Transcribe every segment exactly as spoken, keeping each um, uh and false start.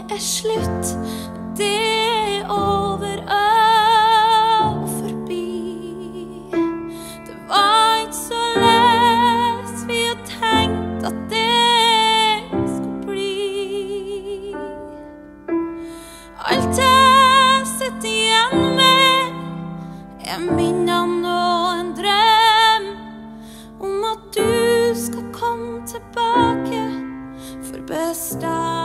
er slutt, det er over og forbi. Det var ikke så lett, vi har tenkt at det skulle bli. Alt jeg sitter igjen med er minnene og en drøm om at du skal komme tilbake for bestandig.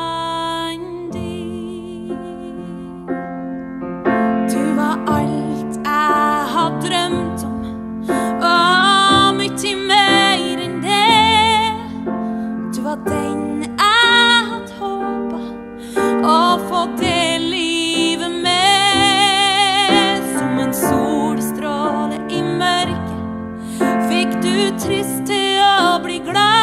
Du var alt jeg har drømt om, og mye mer enn det. Du var den jeg hadde håpet å få det livet med. Som en solstråle i mørket fikk du trist til å bli glad.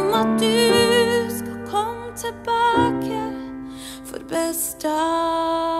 Tilbake for bestandig.